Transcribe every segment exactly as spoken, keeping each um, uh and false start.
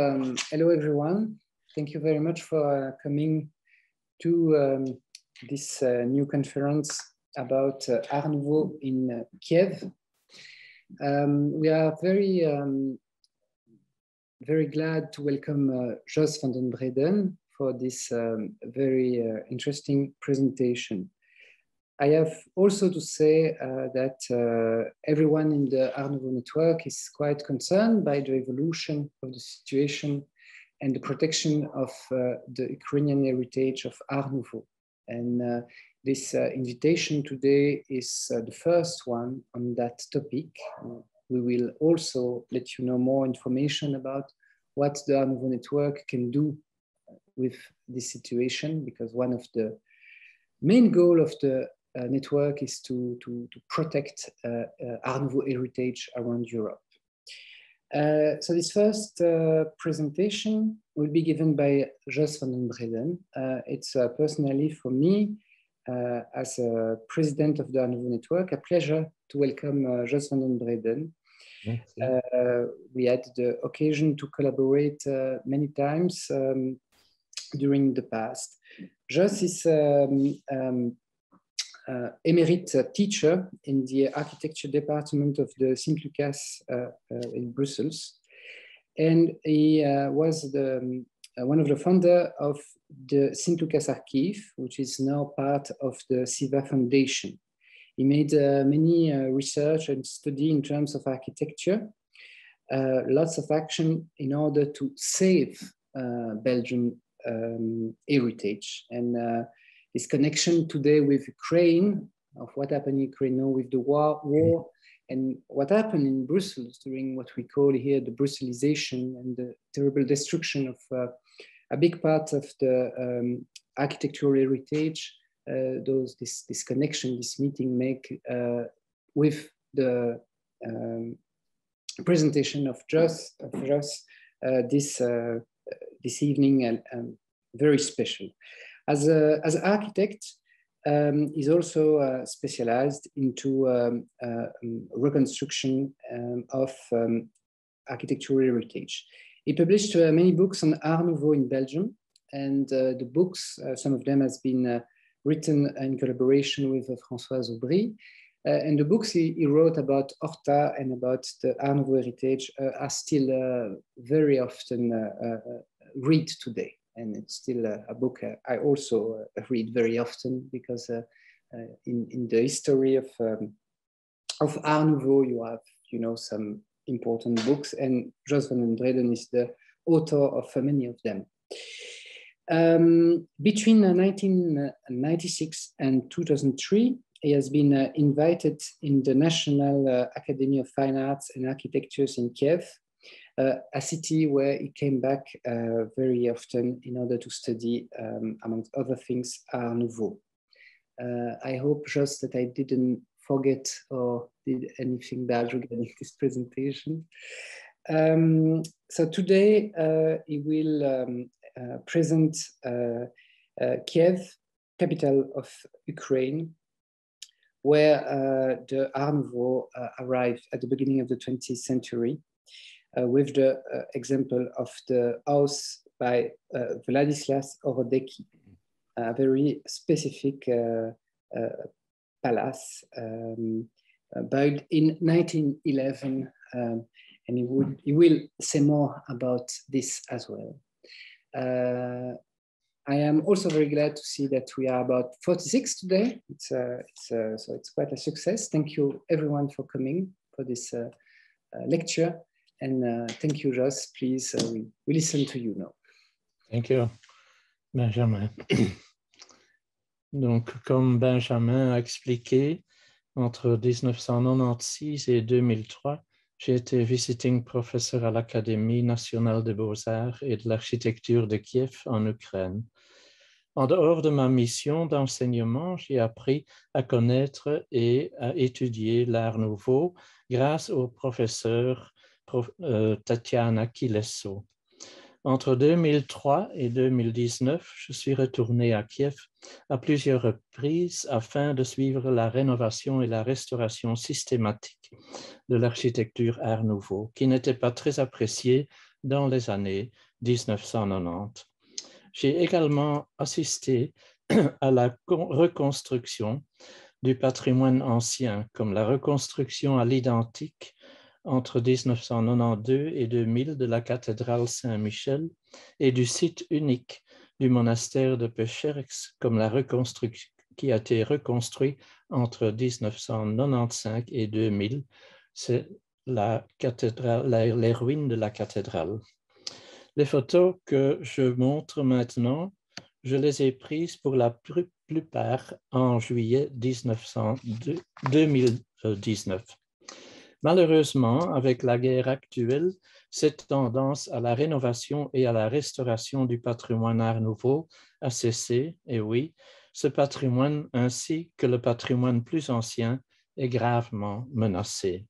um, hello everyone. Thank you very much for uh, coming to um, this uh, new conference about uh, Art Nouveau in uh, Kiev. Um, we are very, um, very glad to welcome uh, Jos van den Breden for this um, very uh, interesting presentation. I have also to say uh, that uh, everyone in the Art Nouveau network is quite concerned by the evolution of the situation and the protection of uh, the Ukrainian heritage of Art Nouveau. And uh, this uh, invitation today is uh, the first one on that topic. Uh, we will also let you know more information about what the Art Nouveau network can do with this situation, because one of the main goals of the Uh, network is to, to, to protect uh, uh, Art Nouveau heritage around Europe. Uh, so this first uh, presentation will be given by Jos van den Breden. Uh, it's uh, personally for me, uh, as a president of the Art Nouveau network, a pleasure to welcome uh, Jos van den Breden. Uh, we had the occasion to collaborate uh, many times um, during the past. Jos is um, um, Uh, emerite uh, teacher in the architecture department of the Sint Lucas uh, uh, in Brussels. And he uh, was the, um, uh, one of the founder of the Sint Lucas Archive, which is now part of the SIVA Foundation. He made uh, many uh, research and study in terms of architecture, uh, lots of action in order to save uh, Belgian um, heritage. And uh, this connection today with Ukraine, of what happened in Ukraine now with the war, war and what happened in Brussels during what we call here the Brusselization and the terrible destruction of uh, a big part of the um, architectural heritage, uh, those, this, this connection, this meeting make uh, with the um, presentation of Jos, of Jos uh, this, uh, this evening, and um, very special. As, a, as an architect, um, he's also uh, specialized into um, uh, reconstruction um, of um, architectural heritage. He published uh, many books on Art Nouveau in Belgium, and uh, the books, uh, some of them has been uh, written in collaboration with uh, Françoise Aubry, uh, and the books he, he wrote about Horta and about the Art Nouveau heritage uh, are still uh, very often uh, uh, read today. And it's still a, a book uh, I also uh, read very often, because uh, uh, in, in the history of, um, of Art Nouveau, you have, you know, some important books, and Jos van den Breden is the author of uh, many of them. Um, between uh, nineteen ninety-six and two thousand three, he has been uh, invited in the National uh, Academy of Fine Arts and Architectures in Kiev, Uh, a city where he came back uh, very often in order to study, um, amongst other things, Art Nouveau. Uh, I hope just that I didn't forget or did anything bad regarding this presentation. Um, so today uh, he will um, uh, present uh, uh, Kiev, capital of Ukraine, where uh, the Art Nouveau uh, arrived at the beginning of the twentieth century. Uh, with the uh, example of the house by uh, Władysław Horodecki, a very specific uh, uh, palace um, uh, built in nineteen eleven, um, and he, would, he will say more about this as well. Uh, I am also very glad to see that we are about forty-six today. It's, uh, it's, uh, so it's quite a success. Thank you everyone for coming for this uh, uh, lecture. And uh, thank you, Jos. Please, uh, we, we listen to you now. Thank you, Benjamin. Donc, comme Benjamin a expliqué, entre dix-neuf cent quatre-vingt-seize et deux mille trois, j'ai été visiting professeur à l'Académie nationale des beaux-arts et de l'architecture de Kiev en Ukraine. En dehors de ma mission d'enseignement, j'ai appris à connaître et à étudier l'Art Nouveau grâce au professeur Euh, Tatiana Kilesso. Entre deux mille trois et deux mille dix-neuf, je suis retourné à Kiev à plusieurs reprises afin de suivre la rénovation et la restauration systématique de l'architecture Art Nouveau, qui n'était pas très appréciée dans les années mille neuf cent quatre-vingt-dix. J'ai également assisté à la reconstruction du patrimoine ancien, comme la reconstruction à l'identique entre mille neuf cent quatre-vingt-douze et deux mille de la cathédrale Saint-Michel et du site unique du monastère de Pécherx, comme la reconstruction qui a été reconstruit entre mille neuf cent quatre-vingt-quinze et deux mille, c'est la cathédrale, la, les ruines de la cathédrale. Les photos que je montre maintenant, je les ai prises pour la plupart en juillet deux mille dix-neuf. Malheureusement, avec la guerre actuelle, cette tendance à la rénovation et à la restauration du patrimoine Art Nouveau a cessé, et oui, ce patrimoine ainsi que le patrimoine plus ancien est gravement menacé.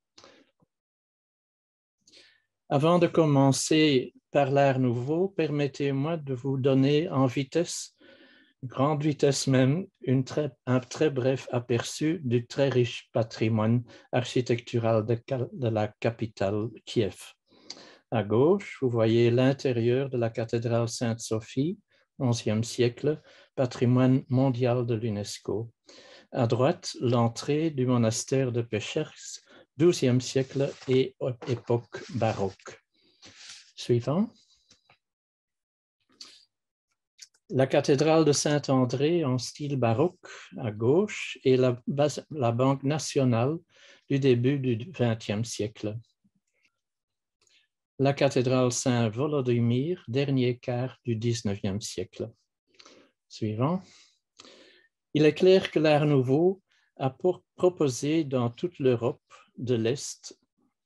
Avant de commencer par l'Art Nouveau, permettez-moi de vous donner en vitesse, grande vitesse même, une très, un très bref aperçu du très riche patrimoine architectural de, de la capitale Kiev. À gauche, vous voyez l'intérieur de la cathédrale Sainte-Sophie, onzième siècle, patrimoine mondial de l'UNESCO. À droite, l'entrée du monastère de Pécherx, douzième siècle et époque baroque. Suivant. La cathédrale de Saint-André en style baroque à gauche et la, la Banque nationale du début du vingtième siècle. La cathédrale Saint-Volodymyr, dernier quart du dix-neuvième siècle. Suivant. Il est clair que l'Art Nouveau a pour proposé dans toute l'Europe de l'Est,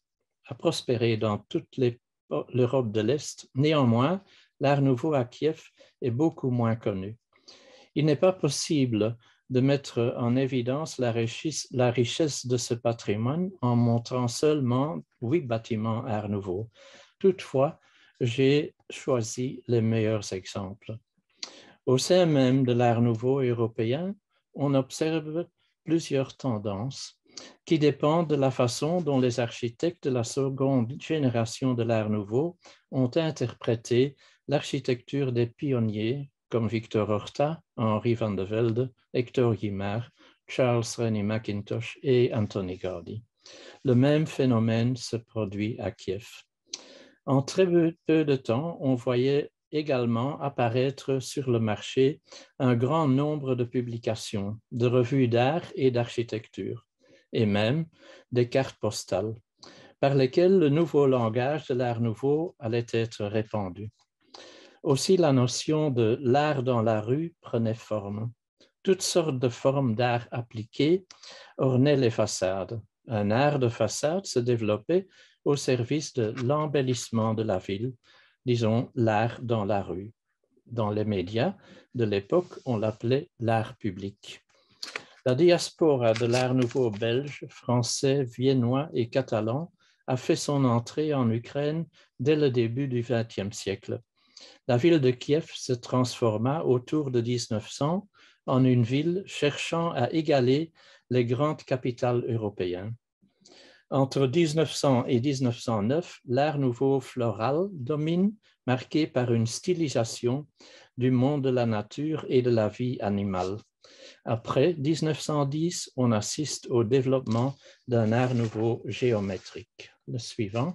a prospéré dans toute l'Europe de l'Est. Néanmoins, l'Art Nouveau à Kiev est beaucoup moins connu. Il n'est pas possible de mettre en évidence la richesse, la richesse de ce patrimoine en montrant seulement huit bâtiments Art Nouveau. Toutefois, j'ai choisi les meilleurs exemples. Au sein même de l'Art Nouveau européen, on observe plusieurs tendances qui dépendent de la façon dont les architectes de la seconde génération de l'Art Nouveau ont interprété l'architecture des pionniers comme Victor Horta, Henri van de Velde, Hector Guimard, Charles Rennie Mackintosh et Anthony Gaudi. Le même phénomène se produit à Kiev. En très peu de temps, on voyait également apparaître sur le marché un grand nombre de publications, de revues d'art et d'architecture, et même des cartes postales, par lesquelles le nouveau langage de l'Art Nouveau allait être répandu. Aussi, la notion de l'art dans la rue prenait forme. Toutes sortes de formes d'art appliquées ornaient les façades. Un art de façade se développait au service de l'embellissement de la ville, disons l'art dans la rue. Dans les médias de l'époque, on l'appelait l'art public. La diaspora de l'Art Nouveau belge, français, viennois et catalan a fait son entrée en Ukraine dès le début du vingtième siècle. La ville de Kiev se transforma autour de mille neuf cents en une ville cherchant à égaler les grandes capitales européennes. Entre mille neuf cents et mille neuf cent neuf, l'Art Nouveau floral domine, marqué par une stylisation du monde de la nature et de la vie animale. Après mille neuf cent dix, on assiste au développement d'un Art Nouveau géométrique. Le suivant.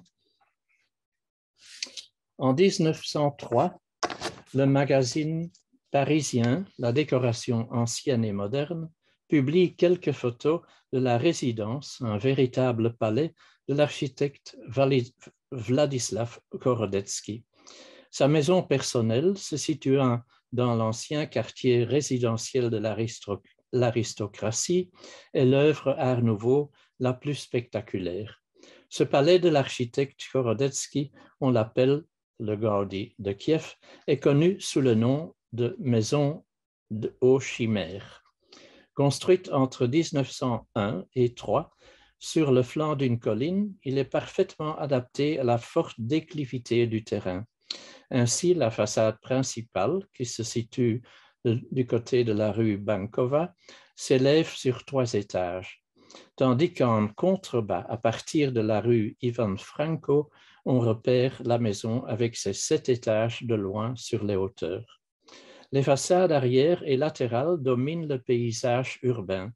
En mille neuf cent trois, le magazine parisien La Décoration ancienne et moderne publie quelques photos de la résidence, un véritable palais, de l'architecte Władysław Gorodecki. Sa maison personnelle, se situant dans l'ancien quartier résidentiel de l'aristocratie, est l'œuvre Art Nouveau la plus spectaculaire. Ce palais de l'architecte Gorodecki, on l'appelle le Gaudi de Kiev, est connu sous le nom de maison aux chimères. Construite entre mille neuf cent un et trois, sur le flanc d'une colline, il est parfaitement adapté à la forte déclivité du terrain. Ainsi, la façade principale, qui se situe du côté de la rue Bankova, s'élève sur trois étages, tandis qu'en contrebas, à partir de la rue Ivan Franko, on repère la maison avec ses sept étages de loin sur les hauteurs. Les façades arrière et latérales dominent le paysage urbain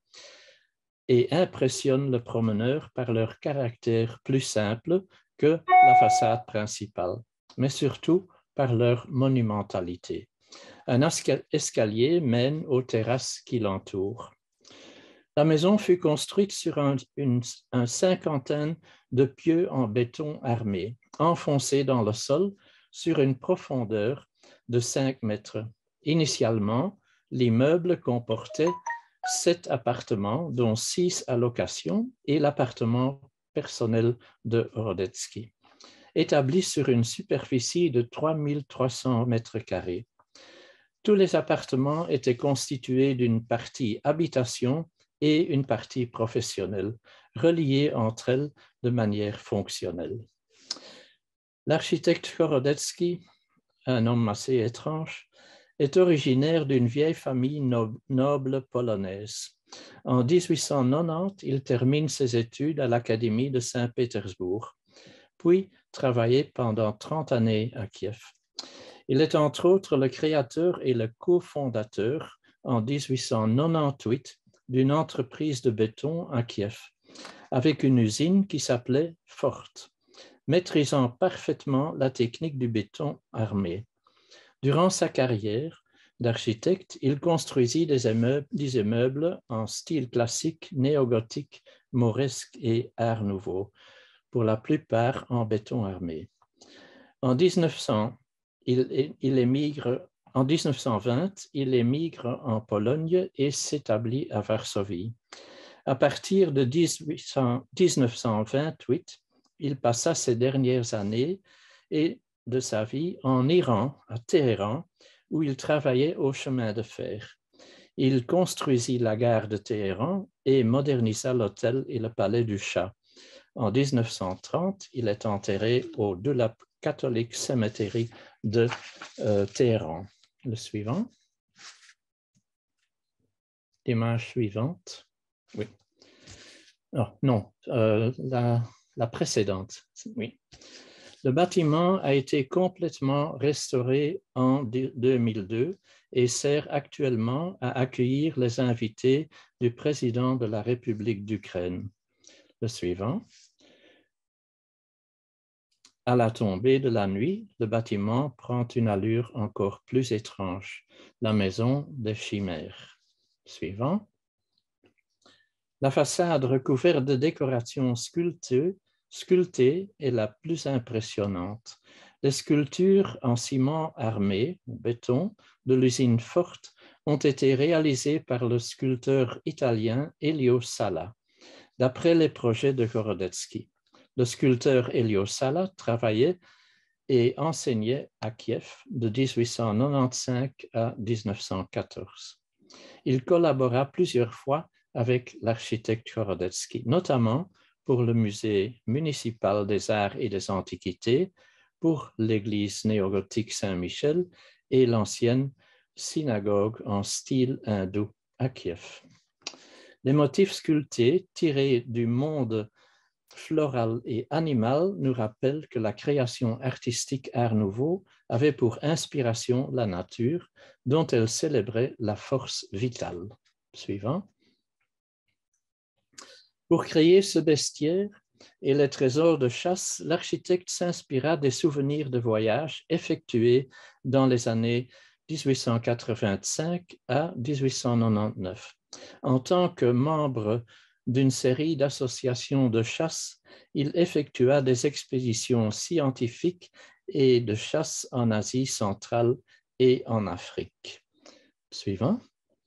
et impressionnent le promeneur par leur caractère plus simple que la façade principale, mais surtout par leur monumentalité. Un escalier mène aux terrasses qui l'entourent. La maison fut construite sur un, une, une cinquantaine de pieux en béton armé, enfoncés dans le sol sur une profondeur de cinq mètres. Initialement, l'immeuble comportait sept appartements, dont six à location, et l'appartement personnel de Horodecki, établi sur une superficie de trois mille trois cents mètres carrés. Tous les appartements étaient constitués d'une partie habitation et une partie professionnelle, reliées entre elles de manière fonctionnelle. L'architecte Horodecki, un homme assez étrange, est originaire d'une vieille famille noble polonaise. En dix-huit cent quatre-vingt-dix, il termine ses études à l'Académie de Saint-Pétersbourg, puis travaille pendant trente années à Kiev. Il est entre autres le créateur et le cofondateur en dix-huit cent quatre-vingt-dix-huit d'une entreprise de béton à Kiev, avec une usine qui s'appelait Fort, maîtrisant parfaitement la technique du béton armé. Durant sa carrière d'architecte, il construisit des immeubles, des immeubles en style classique, néogothique, mauresque et art nouveau, pour la plupart en béton armé. En dix-neuf cents, il, il émigre, en dix-neuf cent vingt, il émigre en Pologne et s'établit à Varsovie. À partir de dix-neuf cent vingt-huit, il passa ses dernières années et de sa vie en Iran, à Téhéran, où il travaillait au chemin de fer. Il construisit la gare de Téhéran et modernisa l'hôtel et le palais du Shah. En dix-neuf cent trente, il est enterré au Dulap Catholic Cemetery de euh, Téhéran. Le suivant. L'image suivante. Oui. Oh, non, euh, la, la précédente. Oui. Le bâtiment a été complètement restauré en deux mille deux et sert actuellement à accueillir les invités du président de la République d'Ukraine. Le suivant. À la tombée de la nuit, le bâtiment prend une allure encore plus étrange, la maison des chimères. Suivant. La façade recouverte de décorations sculptées sculptée est la plus impressionnante. Les sculptures en ciment armé, béton, de l'usine Fort ont été réalisées par le sculpteur italien Elio Sala, d'après les projets de Horodecki. Le sculpteur Elio Sala travaillait et enseignait à Kiev de dix-huit cent quatre-vingt-quinze à dix-neuf cent quatorze. Il collabora plusieurs fois avec l'architecte Horodecki, notamment pour le musée municipal des arts et des antiquités, pour l'église néogothique Saint-Michel et l'ancienne synagogue en style hindou à Kiev. Les motifs sculptés tirés du monde floral et animal nous rappellent que la création artistique Art Nouveau avait pour inspiration la nature, dont elle célébrait la force vitale. Suivant. Pour créer ce bestiaire et les trésors de chasse, l'architecte s'inspira des souvenirs de voyage effectués dans les années dix-huit cent quatre-vingt-cinq à dix-huit cent quatre-vingt-dix-neuf. En tant que membre d'une série d'associations de chasse, il effectua des expéditions scientifiques et de chasse en Asie centrale et en Afrique. Suivant.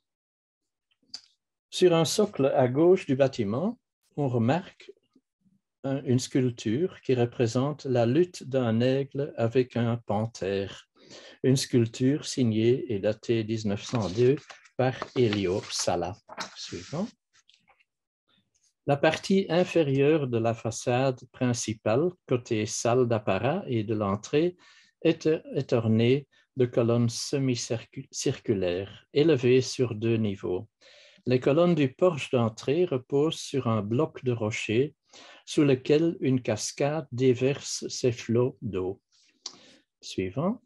Sur un socle à gauche du bâtiment, on remarque une sculpture qui représente la lutte d'un aigle avec un panthère. Une sculpture signée et datée dix-neuf cent deux par Elio Sala. Suivant. La partie inférieure de la façade principale, côté salle d'apparat et de l'entrée, est, est ornée de colonnes semi-circulaires, élevées sur deux niveaux. Les colonnes du porche d'entrée reposent sur un bloc de rocher sous lequel une cascade déverse ses flots d'eau. Suivant.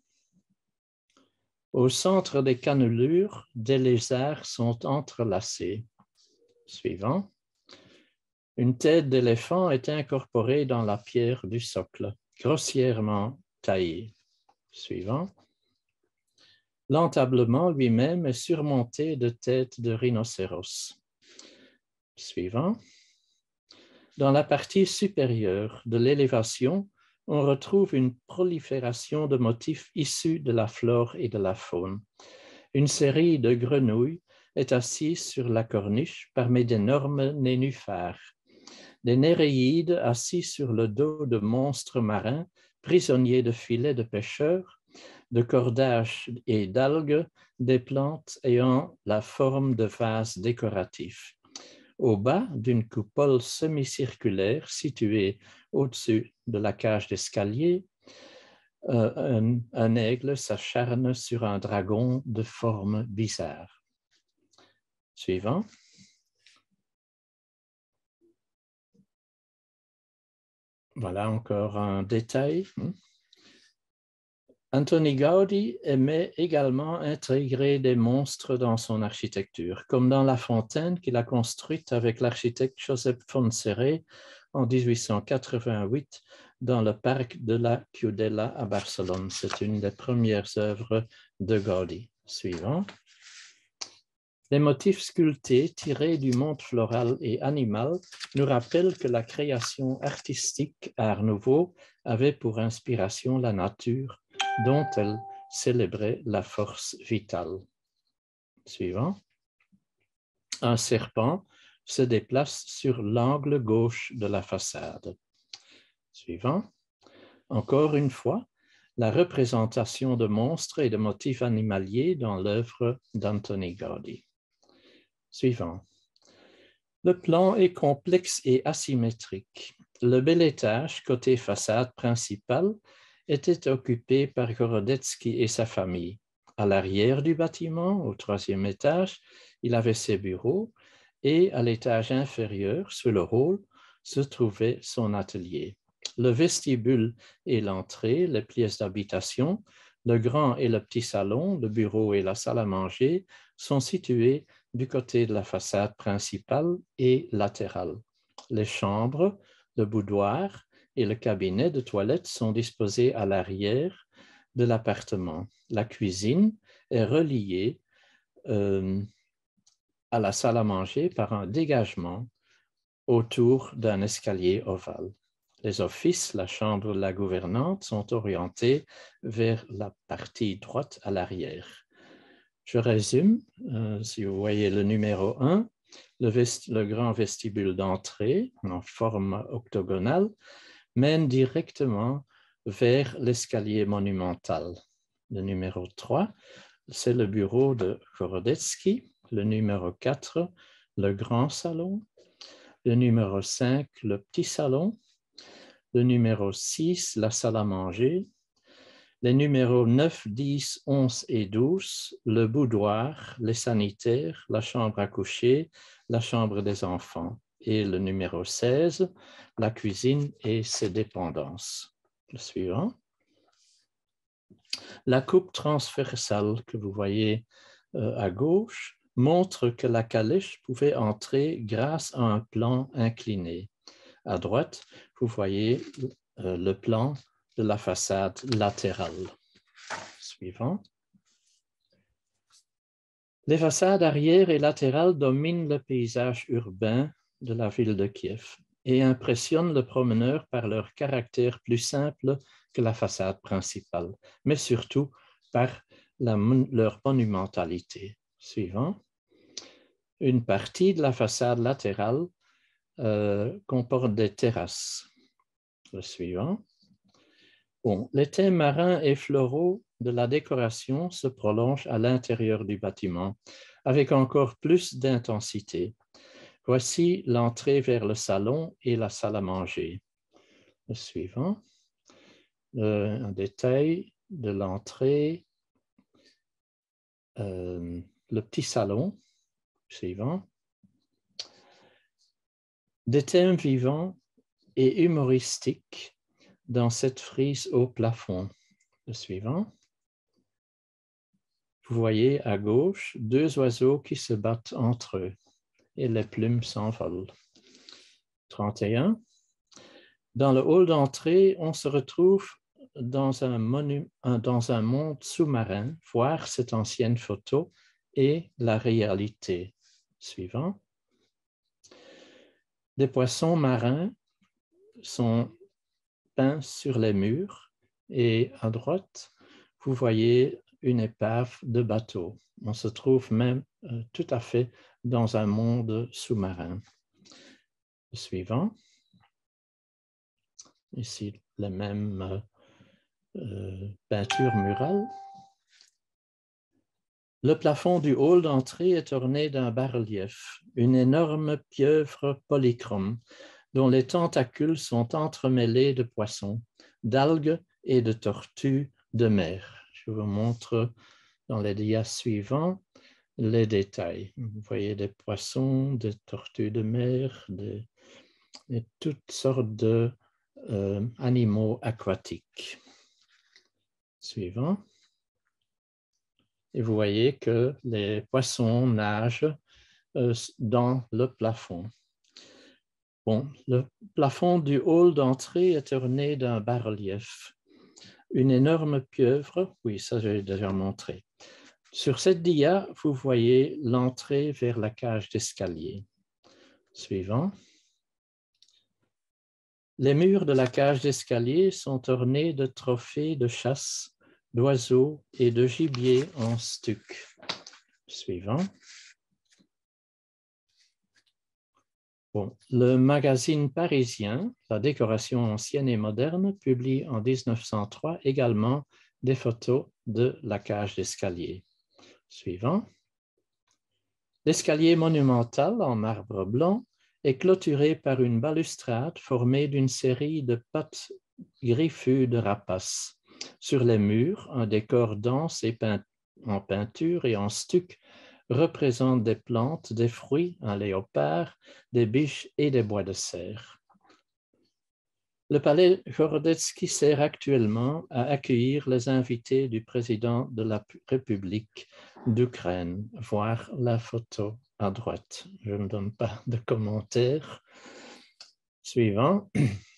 Au centre des cannelures, des lézards sont entrelacés. Suivant. Une tête d'éléphant est incorporée dans la pierre du socle, grossièrement taillée. Suivant. L'entablement lui-même est surmonté de têtes de rhinocéros. Suivant. Dans la partie supérieure de l'élévation, on retrouve une prolifération de motifs issus de la flore et de la faune. Une série de grenouilles est assise sur la corniche parmi d'énormes nénuphars. Des néréides assis sur le dos de monstres marins, prisonniers de filets de pêcheurs, de cordages et d'algues, des plantes ayant la forme de vases décoratifs. Au bas d'une coupole semi-circulaire située au-dessus de la cage d'escalier, euh, un, un aigle s'acharne sur un dragon de forme bizarre. Suivant. Voilà encore un détail. Antoni Gaudi aimait également intégrer des monstres dans son architecture, comme dans la fontaine qu'il a construite avec l'architecte Josep Fontserè en dix-huit cent quatre-vingt-huit dans le parc de la Ciutadella à Barcelone. C'est une des premières œuvres de Gaudi. Suivant. Les motifs sculptés tirés du monde floral et animal nous rappellent que la création artistique Art Nouveau avait pour inspiration la nature, dont elle célébrait la force vitale. Suivant. Un serpent se déplace sur l'angle gauche de la façade. Suivant. Encore une fois, la représentation de monstres et de motifs animaliers dans l'œuvre d'Antoni Gaudi. Suivant. Le plan est complexe et asymétrique. Le bel étage, côté façade principale, était occupé par Gorodetzky et sa famille. À l'arrière du bâtiment, au troisième étage, il avait ses bureaux et à l'étage inférieur, sur le hall, se trouvait son atelier. Le vestibule et l'entrée, les pièces d'habitation, le grand et le petit salon, le bureau et la salle à manger sont situés du côté de la façade principale et latérale. Les chambres, le boudoir et le cabinet de toilette sont disposés à l'arrière de l'appartement. La cuisine est reliée euh, à la salle à manger par un dégagement autour d'un escalier ovale. Les offices, la chambre de la gouvernante sont orientés vers la partie droite à l'arrière. Je résume, euh, si vous voyez le numéro un, le, vest- le grand vestibule d'entrée en forme octogonale mène directement vers l'escalier monumental. Le numéro trois, c'est le bureau de Gorodetzky. Le numéro quatre, le grand salon. Le numéro cinq, le petit salon. Le numéro six, la salle à manger. Les numéros neuf, dix, onze et douze, le boudoir, les sanitaires, la chambre à coucher, la chambre des enfants. Et le numéro seize, la cuisine et ses dépendances. Le suivant. La coupe transversale que vous voyez euh, à gauche montre que la calèche pouvait entrer grâce à un plan incliné. À droite, vous voyez euh, le plan de la façade latérale. Suivant. Les façades arrière et latérales dominent le paysage urbain de la ville de Kiev et impressionnent le promeneur par leur caractère plus simple que la façade principale, mais surtout par la, leur monumentalité. Suivant. Une partie de la façade latérale euh, comporte des terrasses. Le suivant. Bon, les thèmes marins et floraux de la décoration se prolongent à l'intérieur du bâtiment avec encore plus d'intensité. Voici l'entrée vers le salon et la salle à manger. Le suivant, euh, un détail de l'entrée, euh, le petit salon. Suivant. Des thèmes vivants et humoristique dans cette frise au plafond. Le suivant. Vous voyez à gauche deux oiseaux qui se battent entre eux et les plumes s'envolent. trente et un. Dans le hall d'entrée, on se retrouve dans un, monu- dans un monde sous-marin, voir cette ancienne photo et la réalité. Suivant. Des poissons marins sont peints sur les murs et à droite, vous voyez une épave de bateau. On se trouve même euh, tout à fait dans un monde sous-marin. Le suivant. Ici, la même euh, euh, peinture murale. Le plafond du hall d'entrée est orné d'un bas-relief, une énorme pieuvre polychrome dont les tentacules sont entremêlés de poissons, d'algues et de tortues de mer. Je vous montre dans les dias suivants les détails. Vous voyez des poissons, des tortues de mer, des, et toutes sortes de euh, animaux aquatiques. Suivant. Et vous voyez que les poissons nagent euh, dans le plafond. Bon, le plafond du hall d'entrée est orné d'un bas-relief. Une énorme pieuvre, oui, ça j'ai déjà montré. Sur cette dia, vous voyez l'entrée vers la cage d'escalier. Suivant. Les murs de la cage d'escalier sont ornés de trophées de chasse, d'oiseaux et de gibier en stuc. Suivant. Bon, le magazine parisien, La décoration ancienne et moderne, publie en mille neuf cent trois également des photos de la cage d'escalier. Suivant. L'escalier monumental en marbre blanc est clôturé par une balustrade formée d'une série de pattes griffues de rapaces. Sur les murs, un décor dense et peint en peinture et en stuc représente des plantes, des fruits, un léopard, des biches et des bois de serre. Le palais Gorodetsky sert actuellement à accueillir les invités du président de la République d'Ukraine. Voir la photo à droite. Je ne donne pas de commentaires. Suivant.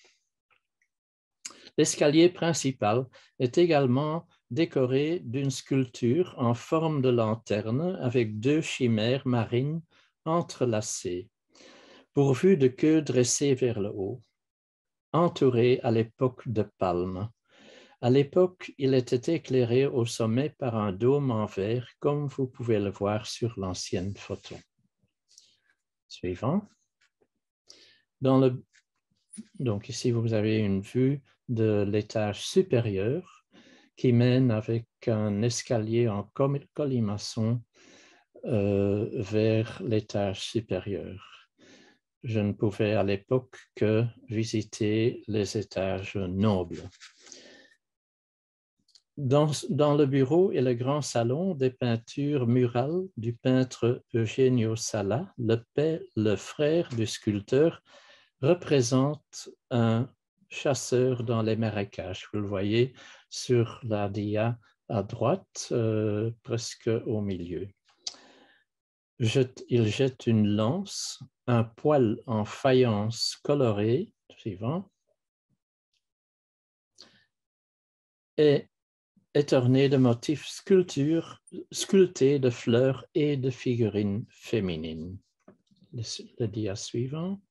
L'escalier principal est également décoré d'une sculpture en forme de lanterne avec deux chimères marines entrelacées, pourvues de queues dressées vers le haut, entourées à l'époque de palmes. À l'époque, il était éclairé au sommet par un dôme en verre, comme vous pouvez le voir sur l'ancienne photo. Suivant. Dans le... Donc ici, vous avez une vue de l'étage supérieur qui mène avec un escalier en colimaçon euh, vers l'étage supérieur. Je ne pouvais à l'époque que visiter les étages nobles. Dans, dans le bureau et le grand salon, des peintures murales du peintre Eugenio Sala, le, père, le frère du sculpteur, représentent un chasseur dans les marécages. Vous le voyez sur la dia à droite, euh, presque au milieu. Jette, il jette une lance, un poêle en faïence colorée, suivant, et est orné de motifs sculptures, sculptés de fleurs et de figurines féminines. Le, le dia suivant.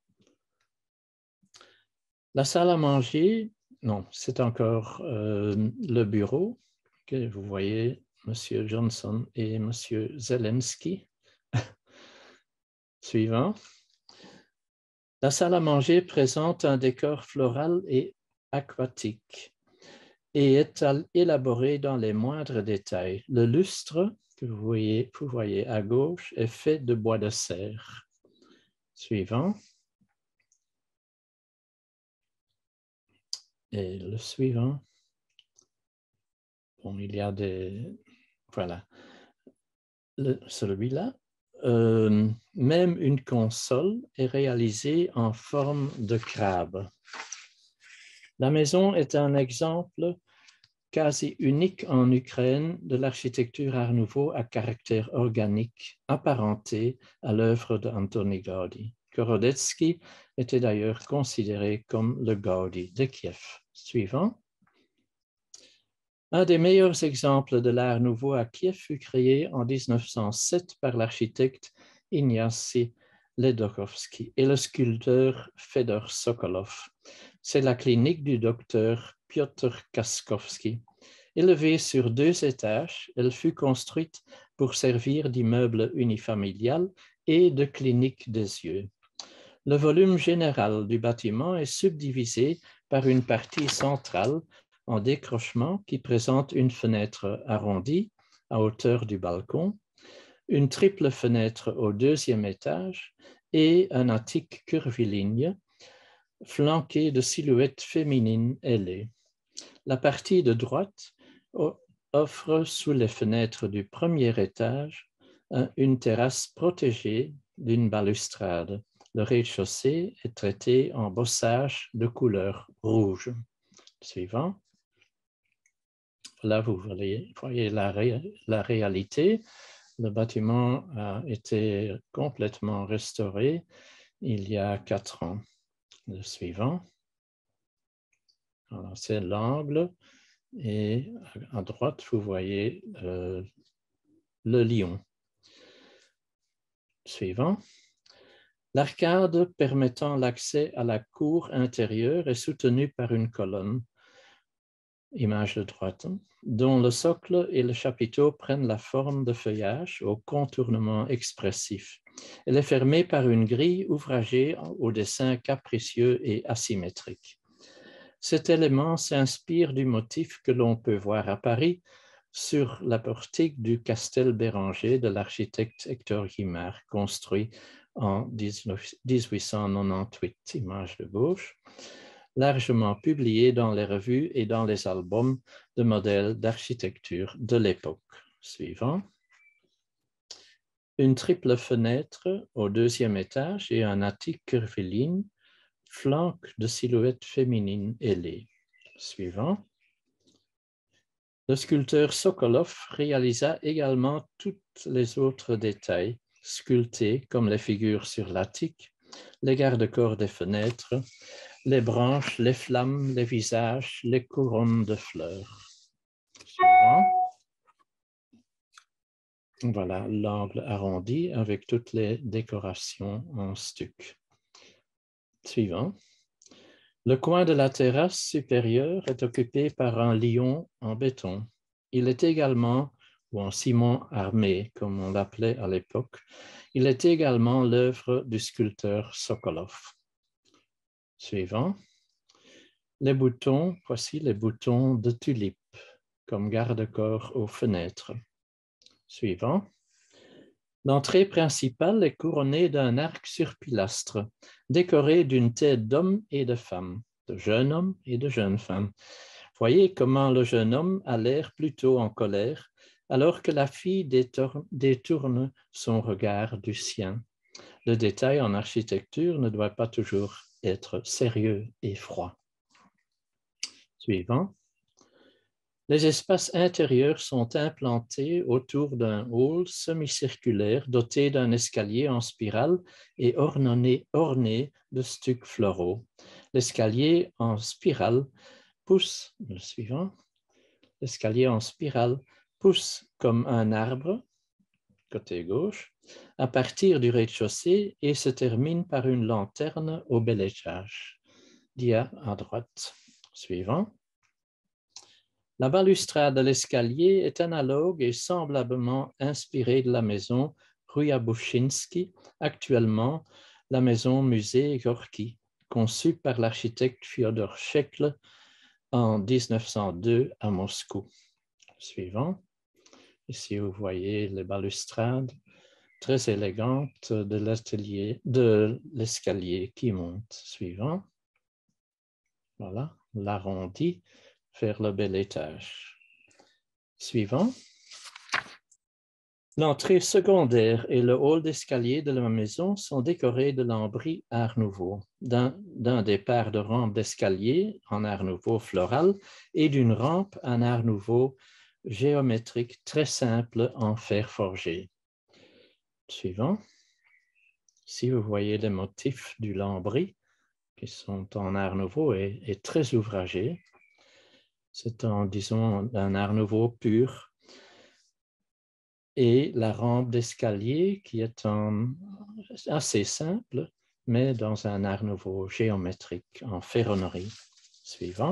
La salle à manger, non, c'est encore euh, le bureau que vous voyez, M. Johnson et M. Zelensky. Suivant. La salle à manger présente un décor floral et aquatique et est élaboré dans les moindres détails. Le lustre que vous voyez, vous voyez à gauche est fait de bois de serre. Suivant. Et le suivant. Bon, il y a des... Voilà. Celui-là, euh, même une console est réalisée en forme de crabe. La maison est un exemple quasi unique en Ukraine de l'architecture Art Nouveau à caractère organique, apparenté à l'œuvre d'Antoni Gaudi. Gorodetsky était d'ailleurs considéré comme le Gaudi de Kiev. Suivant. Un des meilleurs exemples de l'Art Nouveau à Kiev fut créé en mille neuf cent sept par l'architecte Ignacy Ledochowski et le sculpteur Fedor Sokolov. C'est la clinique du docteur Piotr Kaskowski. Élevée sur deux étages, elle fut construite pour servir d'immeuble unifamilial et de clinique des yeux. Le volume général du bâtiment est subdivisé par une partie centrale en décrochement qui présente une fenêtre arrondie à hauteur du balcon, une triple fenêtre au deuxième étage et un attique curviligne flanqué de silhouettes féminines ailées. La partie de droite offre sous les fenêtres du premier étage une terrasse protégée d'une balustrade. Le rez-de-chaussée est traité en bossage de couleur rouge. Suivant. Là, vous voyez, voyez la, ré, la réalité. Le bâtiment a été complètement restauré il y a quatre ans. Le suivant. Alors, c'est l'angle. Et à droite, vous voyez euh, le lion. Suivant. L'arcade permettant l'accès à la cour intérieure est soutenue par une colonne, image de droite, dont le socle et le chapiteau prennent la forme de feuillage au contournement expressif. Elle est fermée par une grille ouvragée au dessin capricieux et asymétrique. Cet élément s'inspire du motif que l'on peut voir à Paris sur la portique du Castel Béranger de l'architecte Hector Guimard, construit en dix-huit cent quatre-vingt-dix-huit, image de gauche, largement publié dans les revues et dans les albums de modèles d'architecture de l'époque. Suivant. Une triple fenêtre au deuxième étage et un attique curviligne flanque de silhouettes féminines ailées. Suivant. Le sculpteur Sokolov réalisa également tous les autres détails sculptés comme les figures sur l'attique, les garde-corps des fenêtres, les branches, les flammes, les visages, les couronnes de fleurs. Suivant. Voilà l'angle arrondi avec toutes les décorations en stuc. Suivant. Le coin de la terrasse supérieure est occupé par un lion en béton. Il est également, ou en ciment armé, comme on l'appelait à l'époque, il est également l'œuvre du sculpteur Sokolov. Suivant. Les boutons, voici les boutons de tulipe, comme garde-corps aux fenêtres. Suivant. L'entrée principale est couronnée d'un arc sur pilastre, décoré d'une tête d'homme et de femme, de jeune homme et de jeune femme. Voyez comment le jeune homme a l'air plutôt en colère, alors que la fille détourne son regard du sien. Le détail en architecture ne doit pas toujours être sérieux et froid. Suivant. Les espaces intérieurs sont implantés autour d'un hall semi-circulaire doté d'un escalier en spirale et orné, orné de stucs floraux. L'escalier en spirale pousse, le suivant, l'escalier en spirale pousse comme un arbre, côté gauche, à partir du rez-de-chaussée et se termine par une lanterne au bel étage. Dia à droite. Suivant. La balustrade de l'escalier est analogue et semblablement inspirée de la maison Ruyabushinsky, actuellement la maison musée Gorky, conçue par l'architecte Fyodor Shekl en mille neuf cent deux à Moscou. Suivant. Ici, vous voyez les balustrades très élégantes de l'atelier, de l'escalier qui monte. Suivant. Voilà, l'arrondi vers le bel étage. Suivant. L'entrée secondaire et le hall d'escalier de la maison sont décorés de lambris Art Nouveau, d'un départ de rampe d'escalier en Art Nouveau floral et d'une rampe en Art Nouveau géométrique très simple en fer forgé. Suivant. Ici, vous voyez les motifs du lambris qui sont en Art Nouveau et, et très ouvragés. C'est en, disons, un Art Nouveau pur. Et la rampe d'escalier qui est en, assez simple, mais dans un Art Nouveau géométrique en ferronnerie. Suivant.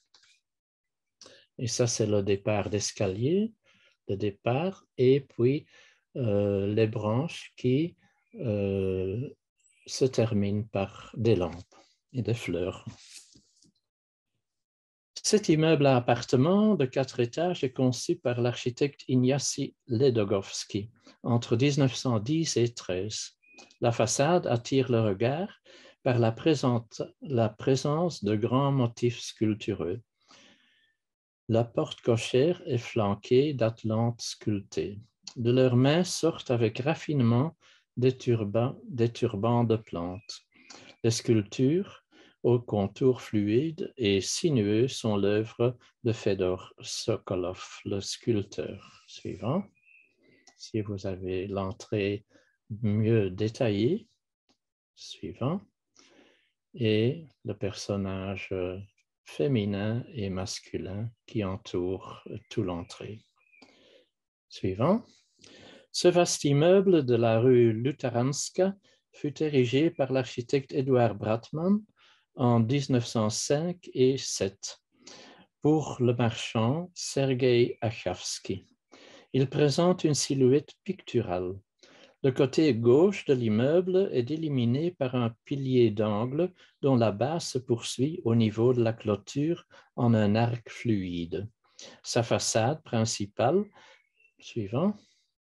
Et ça, c'est le départ d'escalier, le départ, et puis euh, les branches qui euh, se terminent par des lampes et des fleurs. Cet immeuble à appartements de quatre étages est conçu par l'architecte Ignacy Ledogowski entre mille neuf cent dix et mille neuf cent treize. La façade attire le regard par la, présente, la présence de grands motifs sculptureux. La porte cochère est flanquée d'atlantes sculptées. De leurs mains sortent avec raffinement des turbans, des turbans de plantes. Les sculptures aux contours fluides et sinueux sont l'œuvre de Fedor Sokolov, le sculpteur. Suivant. Si vous avez l'entrée mieux détaillée. Suivant. Et le personnage féminin et masculin qui entoure toute l'entrée. Suivant. Ce vaste immeuble de la rue Lutheranska fut érigé par l'architecte Eduard Bratman en mille neuf cent cinq et mille neuf cent sept pour le marchand Sergei Achavski. Il présente une silhouette picturale. Le côté gauche de l'immeuble est déliminé par un pilier d'angle dont la base se poursuit au niveau de la clôture en un arc fluide. Sa façade principale, suivant,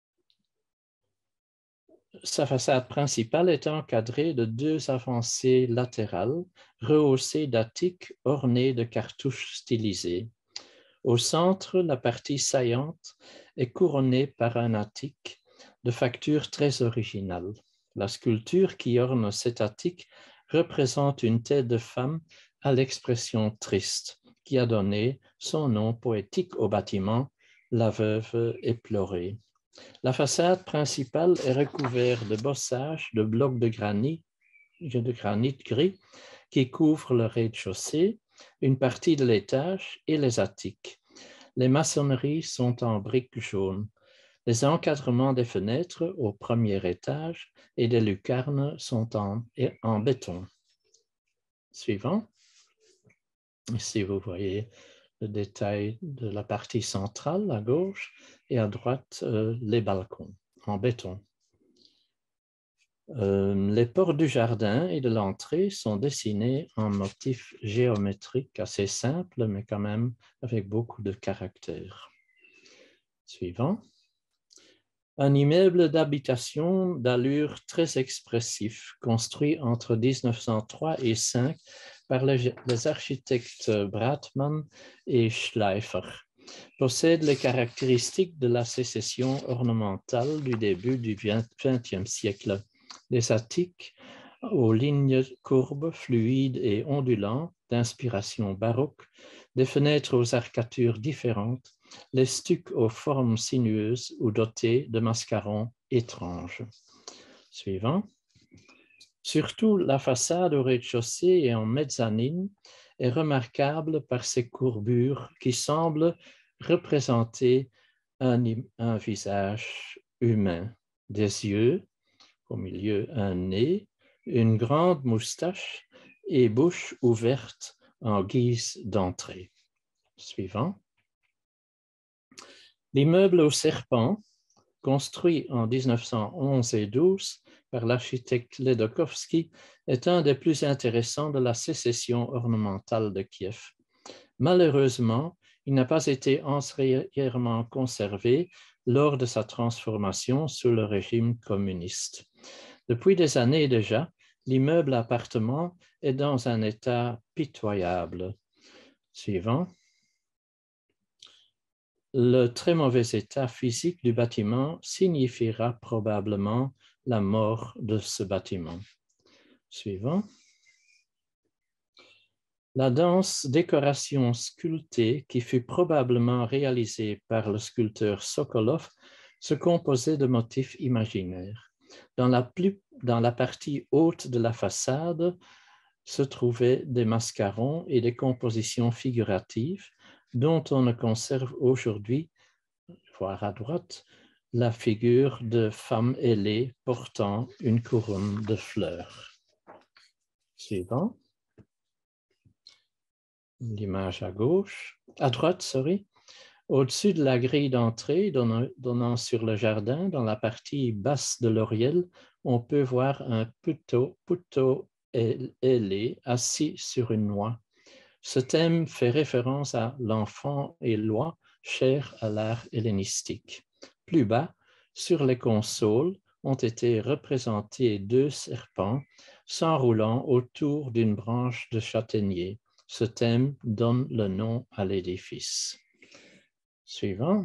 Sa façade principale est encadrée de deux avancées latérales, rehaussées d'attiques ornées de cartouches stylisées. Au centre, la partie saillante est couronnée par un attique de facture très originale. La sculpture qui orne cet attique représente une tête de femme à l'expression triste, qui a donné son nom poétique au bâtiment, la veuve éplorée. La façade principale est recouverte de bossages de blocs de granit, de granit gris qui couvrent le rez-de-chaussée, une partie de l'étage et les attiques. Les maçonneries sont en briques jaunes. Les encadrements des fenêtres au premier étage et des lucarnes sont en, en béton. Suivant. Ici, vous voyez le détail de la partie centrale à gauche et à droite euh, les balcons en béton. Euh, les portes du jardin et de l'entrée sont dessinées en motifs géométriques assez simples, mais quand même avec beaucoup de caractère. Suivant. Un immeuble d'habitation d'allure très expressif, construit entre mille neuf cent trois et mille neuf cent cinq par les, les architectes Bratman et Schleifer, possède les caractéristiques de la sécession ornementale du début du vingtième siècle. Des attiques aux lignes courbes, fluides et ondulantes d'inspiration baroque, des fenêtres aux arcatures différentes, les stucs aux formes sinueuses ou dotés de mascarons étranges. Suivant. Surtout, la façade au rez-de-chaussée et en mezzanine est remarquable par ses courbures qui semblent représenter un, un visage humain, des yeux, au milieu un nez, une grande moustache et bouche ouverte en guise d'entrée. Suivant. L'immeuble au serpent, construit en mille neuf cent onze et douze par l'architecte Ledogowski, est un des plus intéressants de la sécession ornementale de Kiev. Malheureusement, il n'a pas été entièrement conservé lors de sa transformation sous le régime communiste. Depuis des années déjà, l'immeuble appartement est dans un état pitoyable. Suivant. le très mauvais état physique du bâtiment signifiera probablement la mort de ce bâtiment. Suivant. La dense décoration sculptée qui fut probablement réalisée par le sculpteur Sokolov se composait de motifs imaginaires. Dans la, plus, dans la partie haute de la façade se trouvaient des mascarons et des compositions figuratives dont on ne conserve aujourd'hui, voire à droite, la figure de femme ailée portant une couronne de fleurs. Suivant. L'image à gauche, à droite, sorry. Au-dessus de la grille d'entrée donnant, donnant sur le jardin, dans la partie basse de l'oriel, on peut voir un puteau, puteau ailé assis sur une noix. Ce thème fait référence à l'enfant et l'oie, cher à l'art hellénistique. Plus bas, sur les consoles, ont été représentés deux serpents s'enroulant autour d'une branche de châtaignier. Ce thème donne le nom à l'édifice. Suivant.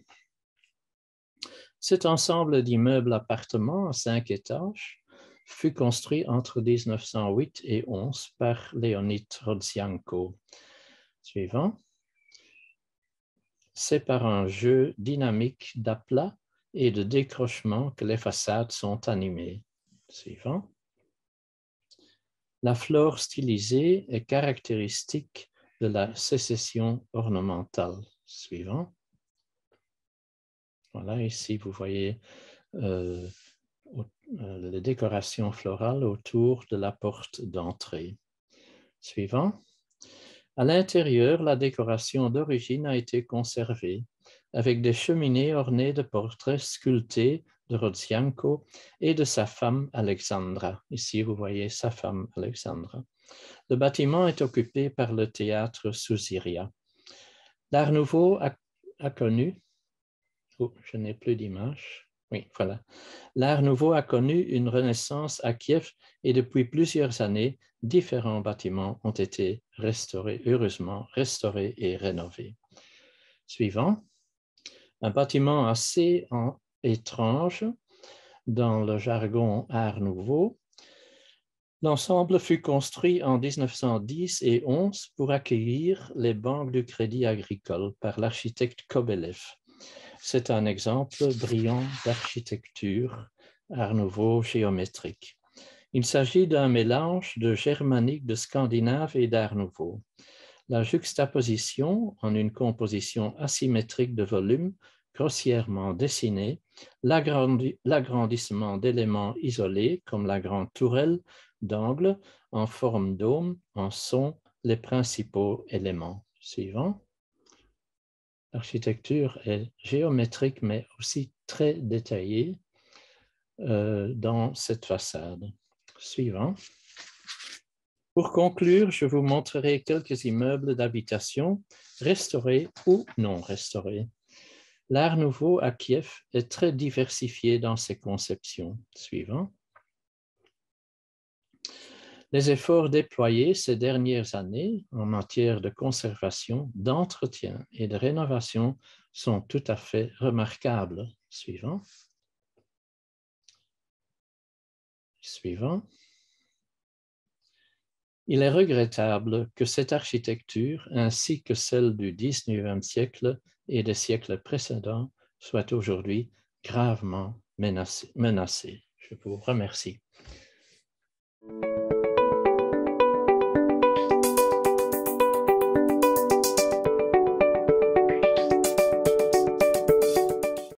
Cet ensemble d'immeubles appartements à cinq étages fut construit entre mille neuf cent huit et onze par Leonid Rodzianko. Suivant. C'est par un jeu dynamique d'aplats et de décrochement que les façades sont animées. Suivant. La flore stylisée est caractéristique de la sécession ornementale. Suivant. Voilà, ici vous voyez euh, euh, les décorations florales autour de la porte d'entrée. Suivant. À l'intérieur, la décoration d'origine a été conservée, avec des cheminées ornées de portraits sculptés de Rodzianko et de sa femme Alexandra. Ici, vous voyez sa femme Alexandra. Le bâtiment est occupé par le théâtre Soussiria. L'Art nouveau a, a connu... Oh, je n'ai plus d'image. Oui, voilà. L'Art nouveau a connu une renaissance à Kiev et depuis plusieurs années, différents bâtiments ont été restaurés, heureusement restaurés et rénovés. Suivant. Un bâtiment assez en, étrange dans le jargon Art nouveau. L'ensemble fut construit en mille neuf cent dix et onze pour accueillir les banques du Crédit agricole par l'architecte Kobelev. C'est un exemple brillant d'architecture Art nouveau géométrique. Il s'agit d'un mélange de germanique, de scandinave et d'Art nouveau. La juxtaposition en une composition asymétrique de volumes grossièrement dessinés, l'agrandi- l'agrandissement d'éléments isolés comme la grande tourelle d'angle en forme dôme en sont les principaux éléments. Suivant. L'architecture est géométrique mais aussi très détaillée euh, dans cette façade. Suivant. Pour conclure, je vous montrerai quelques immeubles d'habitation restaurés ou non restaurés. L'Art nouveau à Kiev est très diversifié dans ses conceptions. Suivant. Les efforts déployés ces dernières années en matière de conservation, d'entretien et de rénovation sont tout à fait remarquables. Suivant. Suivant. Il est regrettable que cette architecture, ainsi que celle du dix-neuvième siècle et des siècles précédents, soit aujourd'hui gravement menacée. Je vous remercie.